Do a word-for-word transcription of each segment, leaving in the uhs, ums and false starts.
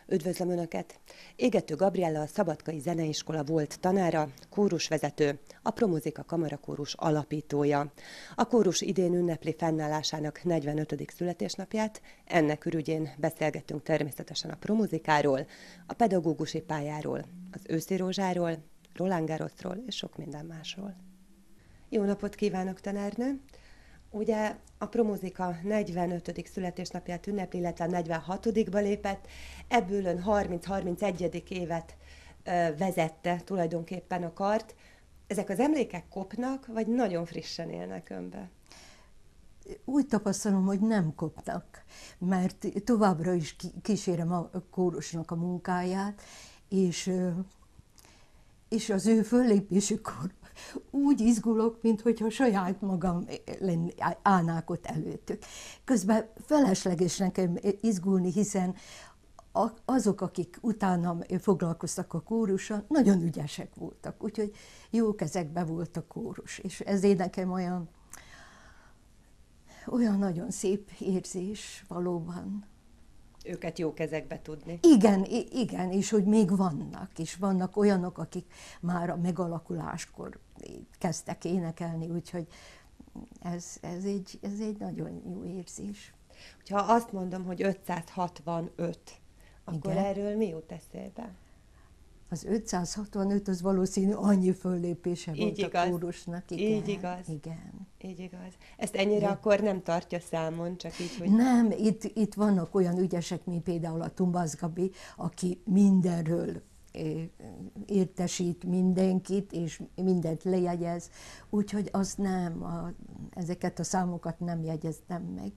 Üdvözlöm Önöket! Égető Gabriella a Szabadkai Zeneiskola volt tanára, kórusvezető, a Promuzika Kamarakórus alapítója. A kórus idén ünnepli fennállásának negyvenötödik születésnapját, ennek ürügyén beszélgettünk természetesen a promuzikáról, a pedagógusi pályáról, az Őszi Rózsáról, Roland Garrosról és sok minden másról. Jó napot kívánok, tanárnő! Ugye a Promuzika negyvenötödik születésnapját ünnepli, illetve negyvenhatodikba lépett, ebből ön harminc-harmincegyedik évet ö, vezette tulajdonképpen a kart. Ezek az emlékek kopnak, vagy nagyon frissen élnek önbe? Úgy tapasztalom, hogy nem kopnak, mert továbbra is kísérem a kórusnak a munkáját, és, és az ő föllépésükor úgy izgulok, mintha saját magam állnák ott előttük. Közben felesleges nekem izgulni, hiszen azok, akik utánam foglalkoztak a kórussal, nagyon ügyesek voltak, úgyhogy jó kezekben volt a kórus, és ezért nekem olyan, olyan nagyon szép érzés valóban. Őket jó kezekbe tudni. Igen, igen, és hogy még vannak, és vannak olyanok, akik már a megalakuláskor kezdtek énekelni, úgyhogy ez, ez, egy, ez egy nagyon jó érzés. Ha azt mondom, hogy ötszázhatvanöt, akkor igen. Erről mi jut eszébe? Az ötszázhatvanöt az valószínű annyi föllépése volt Így a igaz. Kórusnak. Igen, Így igaz. Igen. Így igaz. Ezt ennyire de... akkor nem tartja számon, csak így, hogy... Nem, itt, itt vannak olyan ügyesek, mint például a Tumbász Gabi, aki mindenről értesít mindenkit, és mindent lejegyez, úgyhogy azt nem, a, ezeket a számokat nem jegyeztem meg.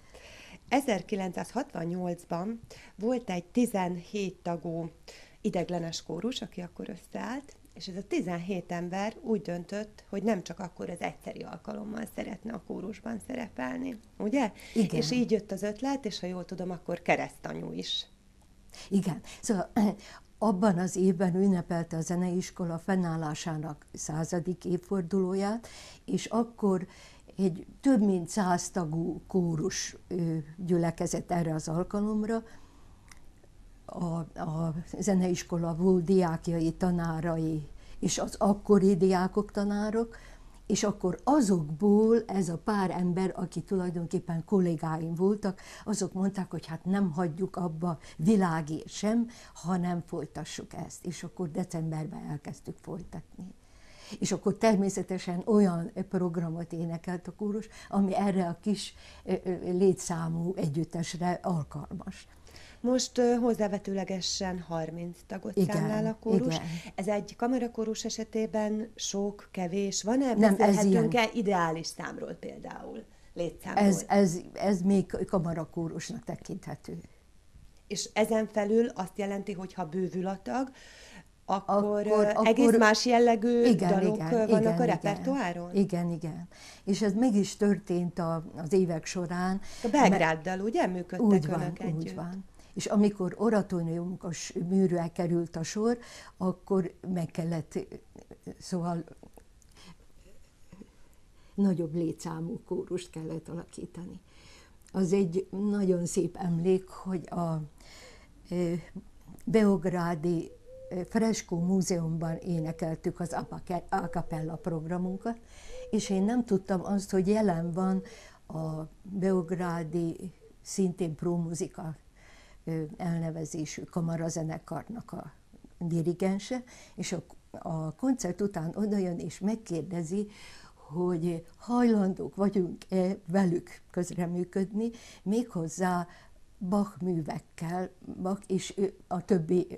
ezerkilencszázhatvannyolcban volt egy tizenhét tagú ideiglenes kórus, aki akkor összeállt, és ez a tizenhét ember úgy döntött, hogy nem csak akkor az egyszeri alkalommal szeretne a kórusban szerepelni, ugye? Igen. És így jött az ötlet, és ha jól tudom, akkor keresztanyú is. Igen. Szóval abban az évben ünnepelte a zeneiskola fennállásának századik évfordulóját, és akkor egy több mint száz tagú kórus gyülekezett erre az alkalomra. A, a zeneiskola volt diákjai, tanárai, és az akkori diákok, tanárok, és akkor azokból ez a pár ember, aki tulajdonképpen kollégáim voltak, azok mondták, hogy hát nem hagyjuk abba világért sem, hanem folytassuk ezt. És akkor decemberben elkezdtük folytatni. És akkor természetesen olyan programot énekelt a kórus, ami erre a kis létszámú együttesre alkalmas. Most uh, hozzávetőlegesen harminc tagot igen, számlál a kórus. Igen. Ez egy kamarakórus esetében sok, kevés? Van-e? Nem, beszélhetünk-e ideális számról például? Létszámról? Ez, ez, ez még kamarakórusnak tekinthető. És ezen felül azt jelenti, hogy ha bővül a tag, akkor, akkor, egész akkor más jellegű igen, dalok igen, vannak igen, a repertoáron? Igen, igen. És ez meg is történt a, az évek során. A Belgráddal, ugye, működtek úgy önök van, együtt? Úgy van. És amikor oratóriumos műre került a sor, akkor meg kellett, szóval nagyobb létszámú kórust kellett alakítani. Az egy nagyon szép emlék, hogy a beográdi Freskó Múzeumban énekeltük az a cappella programunkat, és én nem tudtam azt, hogy jelen van a beográdi, szintén Promuzika elnevezésű kamarazenekarnak a dirigense, és a, a koncert után odajön és megkérdezi, hogy hajlandók vagyunk-e velük közreműködni, méghozzá Bach művekkel, Bach és a többi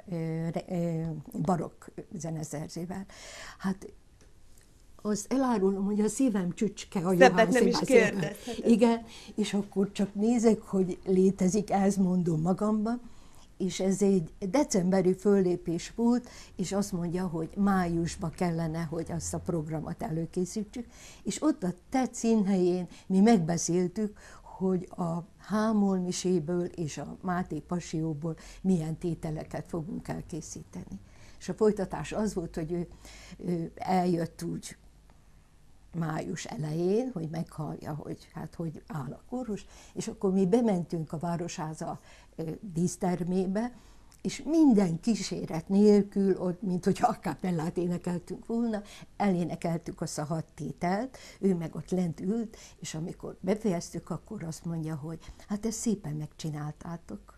barokk zeneszerzővel. Hát azt elárulom, hogy a szívem csücske a Johann Sebastian. Igen, és akkor csak nézek, hogy létezik, ezt mondom magamban, és ez egy decemberi föllépés volt, és azt mondja, hogy májusban kellene, hogy azt a programot előkészítsük, és ott a TET színhelyén mi megbeszéltük, hogy a Hámol-miséből és a Máté Pasióból milyen tételeket fogunk elkészíteni. És a folytatás az volt, hogy ő, ő eljött úgy május elején, hogy meghallja, hogy hát hogy áll a kórus, és akkor mi bementünk a Városháza dísztermébe, és minden kíséret nélkül, ott, mint hogyha a cappellát énekeltünk volna, elénekeltük azt a hat tételt, ő meg ott lent ült, és amikor befejeztük, akkor azt mondja, hogy hát ezt szépen megcsináltátok.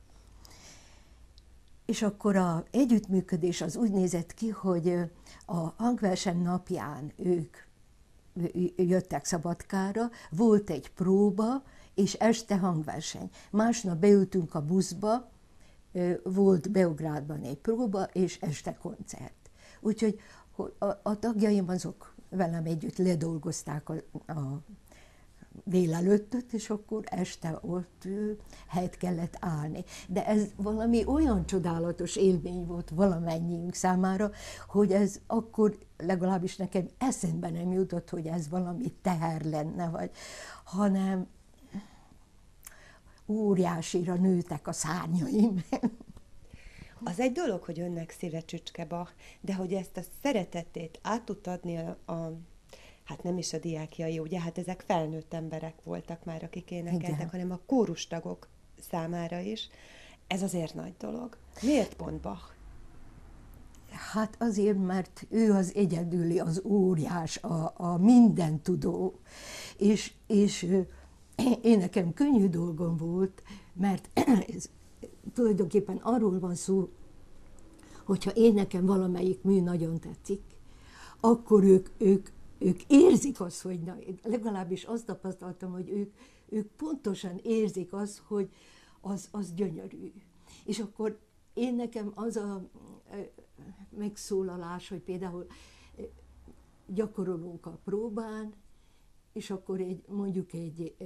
És akkor az együttműködés az úgy nézett ki, hogy a hangverseny napján ők jöttek Szabadkára, volt egy próba, és este hangverseny. Másnap beültünk a buszba, volt Beográdban egy próba, és este koncert. Úgyhogy a, a tagjaim azok velem együtt ledolgozták a, a délelőttöt, és akkor este ott helyt kellett állni. De ez valami olyan csodálatos élmény volt valamennyiünk számára, hogy ez akkor legalábbis nekem eszembe nem jutott, hogy ez valami teher lenne, vagy, hanem óriásira nőtek a szárnyaim. Az egy dolog, hogy önnek szíve Csücske Bach, de hogy ezt a szeretetét át tud adni a, a hát nem is a diákjai, ugye, hát ezek felnőtt emberek voltak már, akik énekeltek, igen, hanem a kórustagok számára is. Ez azért nagy dolog. Miért pont Bach? Hát azért, mert ő az egyedüli, az óriás, a, a mindentudó. És, és én nekem könnyű dolgom volt, mert ez tulajdonképpen arról van szó, hogyha én nekem valamelyik mű nagyon tetszik, akkor ők, ők ők érzik azt, hogy na, legalábbis azt tapasztaltam, hogy ők, ők pontosan érzik azt, hogy az, az gyönyörű. És akkor én nekem az a megszólalás, hogy például gyakorolunk a próbán, és akkor egy, mondjuk egy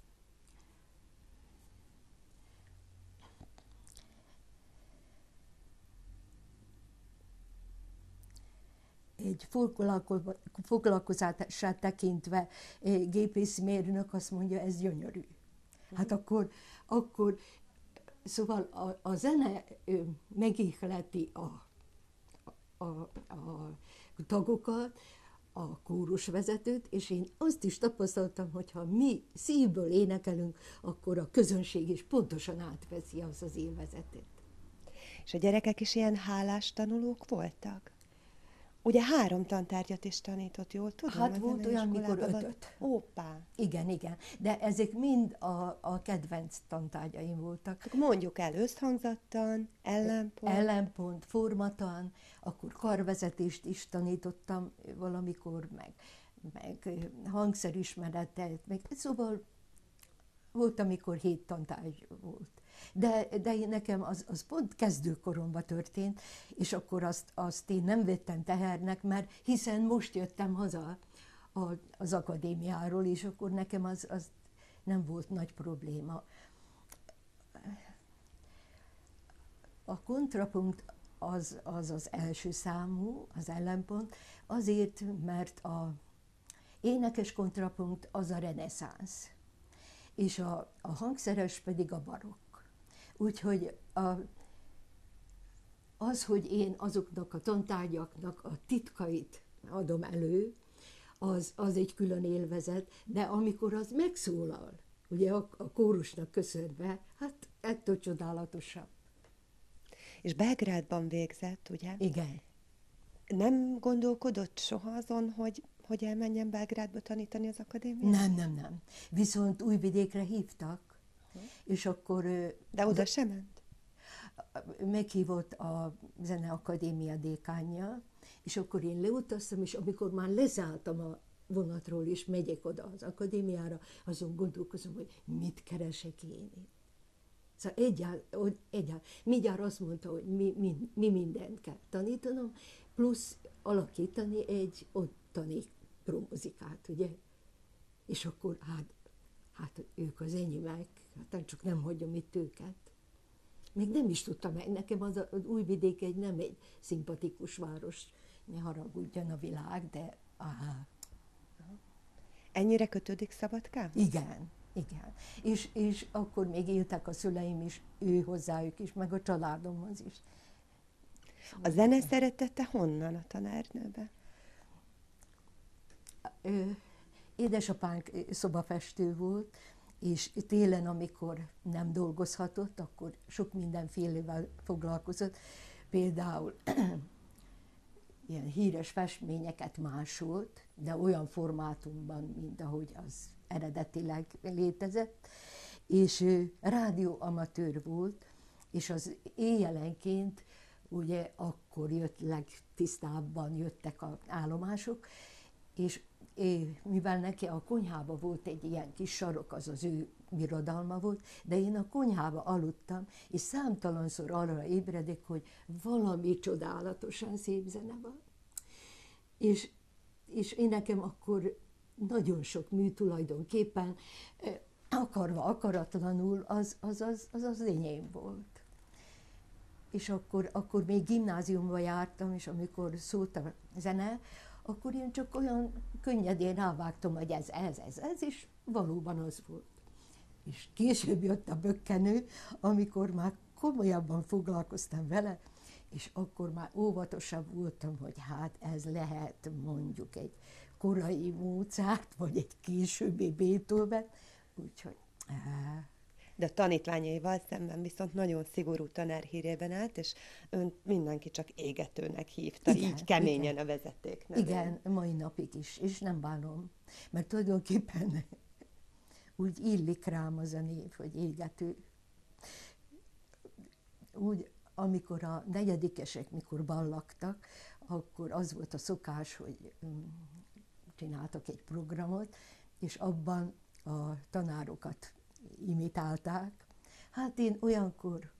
egy foglalkozását tekintve gépészmérnök azt mondja, ez gyönyörű. Hát akkor, akkor szóval a, a zene megihleti a, a, a tagokat, a kórusvezetőt, és én azt is tapasztaltam, hogy ha mi szívből énekelünk, akkor a közönség is pontosan átveszi az az élvezetet. És a gyerekek is ilyen hálás tanulók voltak? Ugye három tantárgyat is tanított, jól tudom? Hát volt olyan, mikor ötöt. Ópá! Igen, igen. De ezek mind a, a kedvenc tantárgyaim voltak. Akkor mondjuk el, összhangzattan, ellenpont. Ellenpont, formatan, akkor karvezetést is tanítottam valamikor, meg, meg hangszerismeretet, meg szóval volt, amikor hét tantárgy volt. De, de nekem az, az pont kezdőkoromban történt, és akkor azt, azt én nem vettem tehernek, mert hiszen most jöttem haza a, az akadémiáról, és akkor nekem az, az nem volt nagy probléma. A kontrapunkt az, az az első számú, az ellenpont, azért, mert a énekes kontrapunkt az a reneszánsz, és a, a hangszeres pedig a barokk. Úgyhogy a, az, hogy én azoknak a tantárgyaknak a titkait adom elő, az, az egy külön élvezet, de amikor az megszólal, ugye a, a kórusnak köszönve, hát ettől csodálatosabb. És Belgrádban végzett, ugye? Igen. Nem gondolkodott soha azon, hogy, hogy elmenjen Belgrádba tanítani az akadémiát? Nem, nem, nem. Viszont Újvidékre hívtak, és akkor... De oda sem ment? Meghívott a Zeneakadémia dékánja, és akkor én leutaztam, és amikor már leszálltam a vonatról, és megyek oda az akadémiára, azon gondolkozom, hogy mit keresek én itt. Szóval egyáltalán, egyáll, mindjárt azt mondta, hogy mi, mi, mi mindent kell tanítanom, plusz alakítani egy ottani promozikát, ugye? És akkor hát, hát ők az enyémek, hát csak nem hagyom itt őket. Még nem is tudtam, nekem az, az Újvidék egy nem egy szimpatikus város, ne haragudjon a világ, de áh. Ennyire kötődik Szabadkához? Igen, igen. És, és akkor még éltek a szüleim is, ő hozzájuk is, meg a családomhoz is. A zene szeretete honnan a tanárnőbe? Ö, édesapánk szobafestő volt, és télen, amikor nem dolgozhatott, akkor sok mindenfélevel foglalkozott. Például ilyen híres festményeket másolt, de olyan formátumban, mint ahogy az eredetileg létezett, és rádióamatőr volt, és az éjjelenként, ugye akkor jött legtisztábban jöttek az állomások, és mivel neki a konyhába volt egy ilyen kis sarok, az az ő birodalma volt, de én a konyhába aludtam, és számtalanszor arra ébredek, hogy valami csodálatosan szép zene van. És, és én nekem akkor nagyon sok mű tulajdonképpen, akarva, akaratlanul, az az, az, az, az enyém volt. És akkor, akkor még gimnáziumba jártam, és amikor szólt a zene, akkor én csak olyan könnyedén rávágtam, hogy ez, ez, ez, ez, és valóban az volt. És később jött a bökkenő, amikor már komolyabban foglalkoztam vele, és akkor már óvatosabb voltam, hogy hát ez lehet mondjuk egy korai Mozart, vagy egy későbbi Beethoven, úgyhogy... De a tanítványaival szemben viszont nagyon szigorú tanár hírében állt, és ön mindenki csak égetőnek hívta, igen, így keményen igen. A vezeték nevén. Igen, mai napig is, és nem bánom, mert tulajdonképpen úgy illik rám az a név, hogy égető. Úgy, amikor a negyedikesek, mikor ballagtak, akkor az volt a szokás, hogy csináltak egy programot, és abban a tanárokat imitálták. Hát én olyankor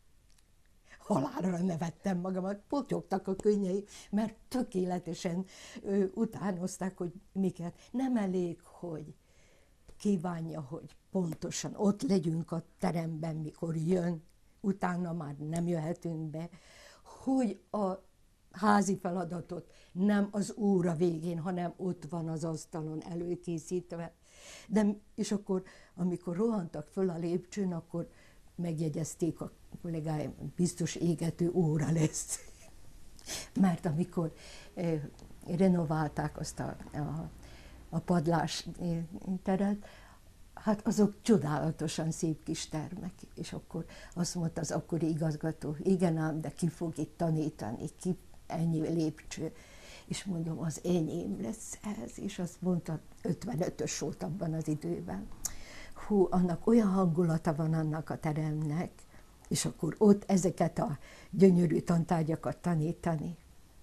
halálra nevettem magamat, potyogtak a könnyeim, mert tökéletesen ö, utánozták, hogy miket. Nem elég, hogy kívánja, hogy pontosan ott legyünk a teremben, mikor jön, utána már nem jöhetünk be, hogy a házi feladatot nem az óra végén, hanem ott van az asztalon előkészítve. De, és akkor, amikor rohantak föl a lépcsőn, akkor megjegyezték a kollégáim, biztos égető óra lesz. Mert amikor eh, renoválták azt a, a, a padlás teret, hát azok csodálatosan szép kis termek. És akkor azt mondta az akkori igazgató, igen ám, de ki fog itt tanítani, ki ennyi lépcső. És mondom, az enyém lesz ez, és azt mondta, ötvenötös volt abban az időben. Hú, annak olyan hangulata van annak a teremnek, és akkor ott ezeket a gyönyörű tantárgyakat tanítani.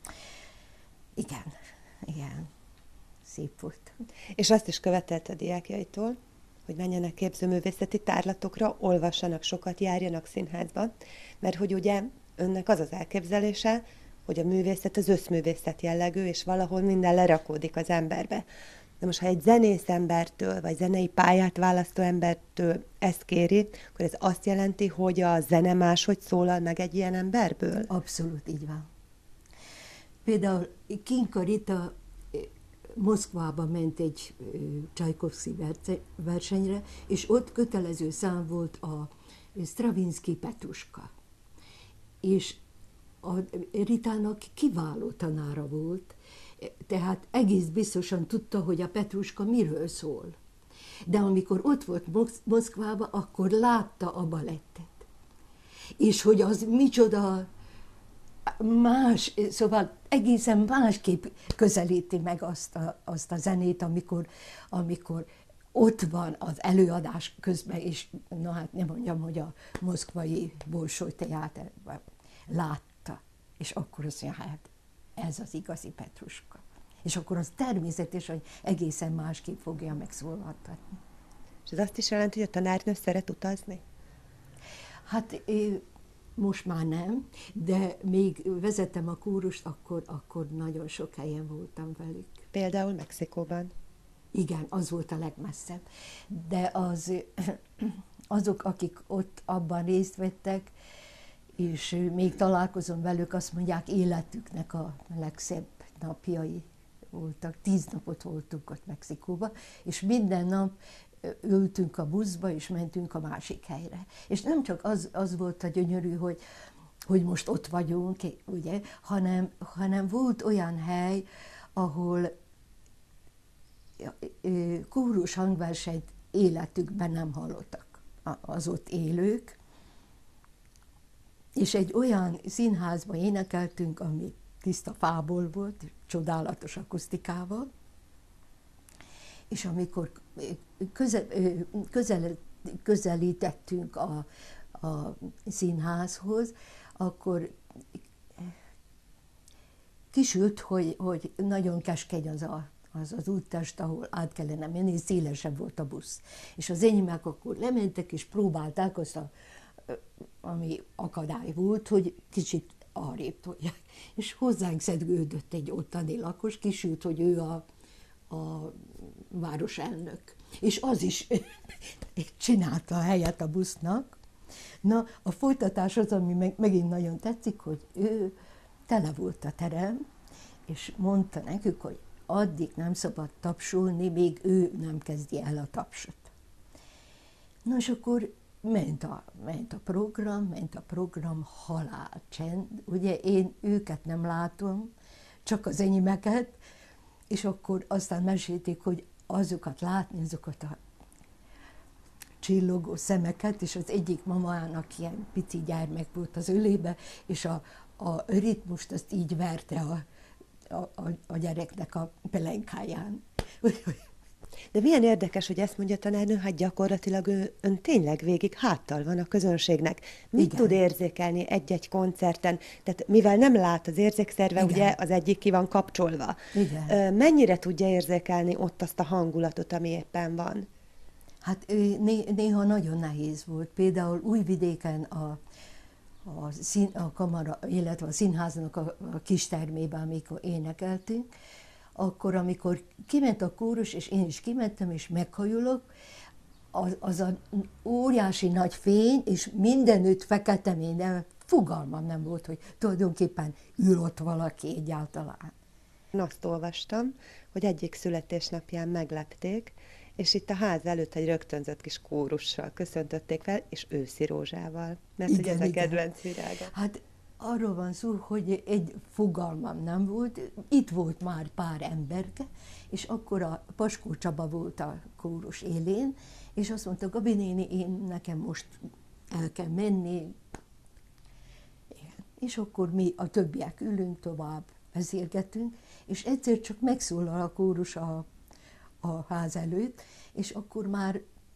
Igen, igen, szép volt. És azt is követelte a diákjaitól, hogy menjenek képzőművészeti tárlatokra, olvassanak sokat, járjanak színházba, mert hogy ugye önnek az az elképzelése, hogy a művészet az összművészet jellegű, és valahol minden lerakódik az emberbe. De most, ha egy zenész embertől, vagy zenei pályát választó embertől ezt kéri, akkor ez azt jelenti, hogy a zene máshogy szólal meg egy ilyen emberből? Abszolút így van. Például Kinka Rita Moszkvába ment egy Csajkovszky versenyre, és ott kötelező szám volt a Stravinsky Petruska. És a Ritának kiváló tanára volt, tehát egész biztosan tudta, hogy a Petruska miről szól. De amikor ott volt Moszkvában, akkor látta a balettet. És hogy az micsoda más, szóval egészen másképp közelíti meg azt a, azt a zenét, amikor, amikor ott van az előadás közben, és na hát nem mondjam, hogy a moszkvai Bolsoj Teáterben látta, és akkor azt mondja, hát ez az igazi Petruska. És akkor az természetes, hogy egészen másképp fogja megszólaltatni. És ez azt is jelenti, hogy a tanárnő szeret utazni? Hát most már nem, de még vezettem a kórust, akkor, akkor nagyon sok helyen voltam velük. Például Mexikóban? Igen, az volt a legmesszebb. De az, azok, akik ott abban részt vettek, és még találkozom velük, azt mondják, életüknek a legszebb napjai voltak. Tíz napot voltunk ott Mexikóban, és minden nap ültünk a buszba, és mentünk a másik helyre. És nem csak az, az volt a gyönyörű, hogy, hogy most ott vagyunk, ugye, hanem, hanem volt olyan hely, ahol kórus hangversenyt életükben nem hallottak az ott élők, és egy olyan színházban énekeltünk, ami tiszta fából volt, csodálatos akusztikával, és amikor közel, közel, közelítettünk a, a színházhoz, akkor kisült, hogy, hogy nagyon keskeny az, a, az az úttest, ahol át kellene menni, szélesebb volt a busz. És az enyémek akkor lementek, és próbálták azt, a, ami akadály volt, hogy kicsit arrébb tolják. És hozzánk szedgődött egy ottani lakos, kisült, hogy ő a, a városelnök. És az is csinálta a helyet a busznak. Na, a folytatás az, ami meg, megint nagyon tetszik, hogy ő tele volt a terem, és mondta nekük, hogy addig nem szabad tapsolni, még ő nem kezdi el a tapsot. Na, és akkor ment a, ment a program, ment a program, halál csend. Ugye én őket nem látom, csak az enyémeket, és akkor aztán mesélték, hogy azokat látni, azokat a csillogó szemeket, és az egyik mamának ilyen pici gyermek volt az ölébe, és a, a ritmust azt így verte a, a, a gyereknek a pelenkáján. De milyen érdekes, hogy ezt mondja a tanárnő, hát gyakorlatilag ő, ön tényleg végig háttal van a közönségnek. Mit Igen. tud érzékelni egy-egy koncerten? Tehát mivel nem lát az érzékszerve, Igen. ugye az egyik ki van kapcsolva. Igen. Mennyire tudja érzékelni ott azt a hangulatot, ami éppen van? Hát né- néha nagyon nehéz volt. Például Újvidéken a, a, szín, a kamara, illetve a színháznak a, a kistermében, amikor énekeltünk, akkor, amikor kiment a kórus, és én is kimentem, és meghajolok, az, az a óriási nagy fény, és mindenütt fekete minden, fogalmam nem volt, hogy tulajdonképpen ül ott valaki egyáltalán. Én azt olvastam, hogy egyik születésnapján meglepték, és itt a ház előtt egy rögtönzött kis kórussal köszöntötték fel, és őszi rózsával, mert igen, hogy ez igen. a kedvenc virága. Hát arról van szó, hogy egy fogalmam nem volt, itt volt már pár emberke, és akkor a Paskó Csaba volt a kórus élén, és azt mondta, Gabi néni, én nekem most el kell menni. Igen. És akkor mi a többiek ülünk tovább, beszélgetünk, és egyszer csak megszólal a kórus a, a ház előtt, és akkor már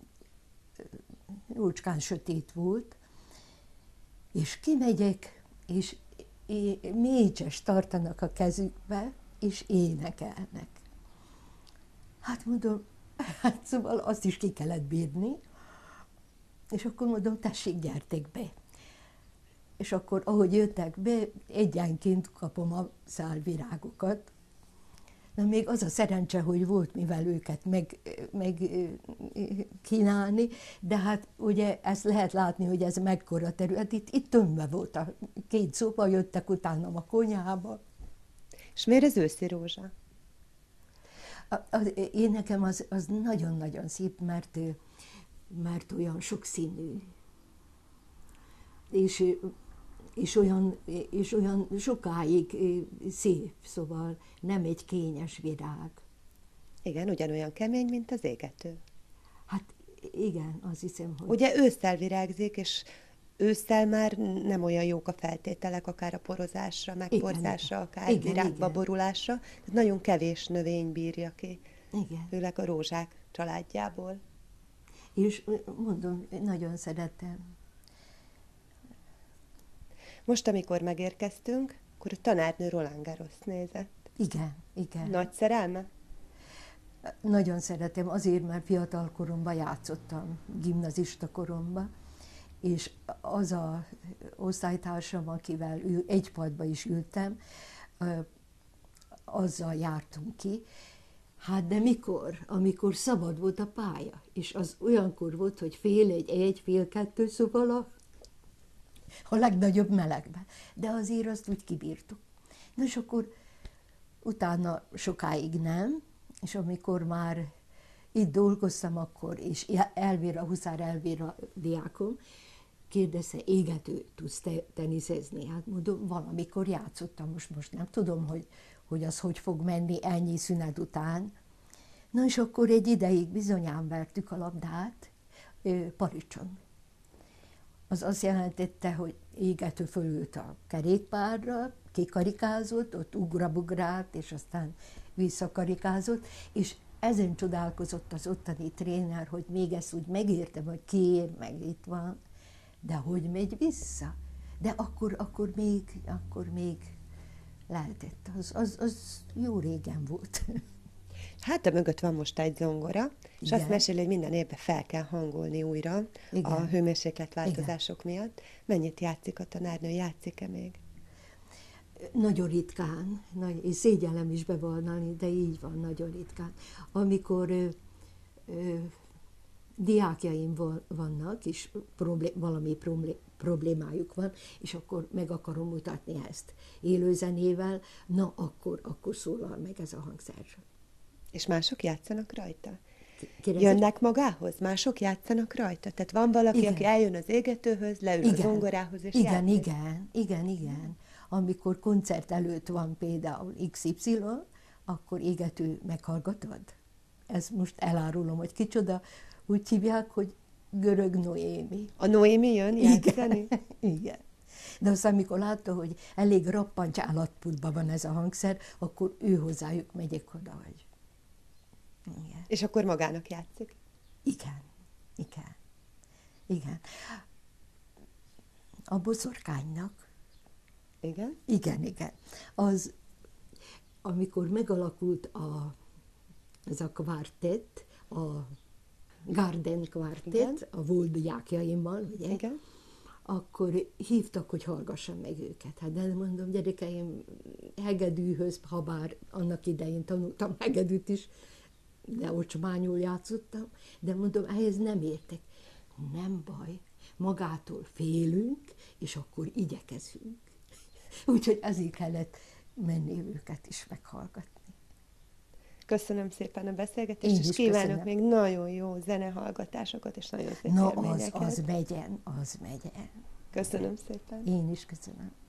jócskán sötét volt, és kimegyek, és mécses tartanak a kezükbe, és énekelnek. Hát mondom, hát szóval azt is ki kellett bírni, és akkor mondom, tessék, gyertek be. És akkor, ahogy jöttek be, egyenként kapom a szálvirágokat. Na még az a szerencse, hogy volt mivel őket meg, meg kínálni, de hát ugye ezt lehet látni, hogy ez mekkora terület, itt, itt tömve volt a két szoba, jöttek utánam a konyhába. És miért az őszi rózsa? A, az, én nekem az, az nagyon-nagyon szép, mert, mert olyan sokszínű. És És olyan, és olyan sokáig szép, szóval nem egy kényes virág. Igen, ugyanolyan kemény, mint az égető. Hát igen, azt hiszem, hogy... Ugye ősszel virágzik, és ősszel már nem olyan jók a feltételek, akár a porozásra, megporzásra, akár igen, virágba igen. borulásra. Nagyon kevés növény bírja ki, Igen. főleg a rózsák családjából. És mondom, nagyon szeretem. Most, amikor megérkeztünk, akkor a tanárnő Roland Garros nézett. Igen, igen. Nagy szerelme? Nagyon szeretem, azért, mert fiatal koromban játszottam, gimnazista koromban, és az a osztálytársam, akivel ő, egy padba is ültem, azzal jártunk ki. Hát de mikor? Amikor szabad volt a pálya, és az olyankor volt, hogy fél egy, egy, fél kettő, szóval a a legnagyobb melegben. De azért azt úgy kibírtuk. Na és akkor utána sokáig nem, és amikor már itt dolgoztam akkor, és Elvira, Huszár Elvira diákom, kérdezte, égető, tudsz te teniszezni? Hát mondom, valamikor játszottam, most, most nem tudom, hogy, hogy az hogy fog menni ennyi szünet után. Na és akkor egy ideig bizonyán vertük a labdát paricson. Az azt jelentette, hogy égető fölült a kerékpárra, kikarikázott, ott ugrabugrált, és aztán visszakarikázott, és ezen csodálkozott az ottani tréner, hogy még ezt úgy megértem, hogy kér, meg itt van, de hogy megy vissza? De akkor, akkor még, akkor még lehetett. Az, az, az jó régen volt. Hát, a mögött van most egy zongora, és Igen. azt meséli, hogy minden évben fel kell hangolni újra. Igen. A hőmérsékletváltozások miatt. Mennyit játszik a tanárnő? Játszik-e még? Nagyon ritkán, nagy, és szégyellem is bevallani, de így van, nagyon ritkán. Amikor ö, ö, diákjaim vannak, és problé, valami problé, problémájuk van, és akkor meg akarom mutatni ezt élőzenével, na akkor, akkor szólal meg ez a hangszer. És mások játszanak rajta? Kérdezett? Jönnek magához? Mások játszanak rajta? Tehát van valaki, igen. aki eljön az égetőhöz, leül igen. a zongorához, és igen, játszik? Igen, igen, igen. Amikor koncert előtt van például iksz ipszilon, akkor égető meghallgatod. Ez most elárulom, hogy kicsoda. Úgy hívják, hogy görög Noémi. A Noémi jön játszani? Igen. Igen. De aztán, amikor látta, hogy elég rappancs állatputban van ez a hangszer, akkor ő hozzájuk megyek oda, hogy... Igen. És akkor magának játszik? Igen, igen, igen. A boszorkánynak. Igen? Igen, igen. Az, amikor megalakult a, ez a kvartett, a Garden kvartett, a volt diákjaimmal, ugye? Igen. Akkor hívtak, hogy hallgassam meg őket. Hát de mondom, gyerekeim, hegedűhöz, ha bár annak idején tanultam hegedűt is, de ocsmányul játszottam, de mondom, ehhez nem értek. Nem baj, magától félünk, és akkor igyekezünk. Úgyhogy ezért kellett menni őket is meghallgatni. Köszönöm szépen a beszélgetést, és kívánok köszönöm. Még nagyon jó zenehallgatásokat, és nagyon szép Na, élményeket. az, az megyen, az megyen. Köszönöm szépen. Én is köszönöm.